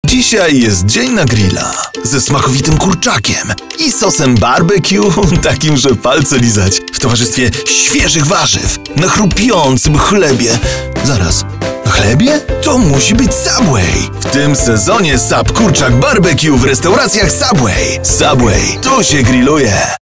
Dzisiaj jest dzień na grilla ze smakowitym kurczakiem i sosem barbecue, takim, że palce lizać, w towarzystwie świeżych warzyw, na chrupiącym chlebie. Zaraz, na chlebie? To musi być Subway. W tym sezonie Sub Kurczak Barbecue w restauracjach Subway. Subway, tu się grilluje.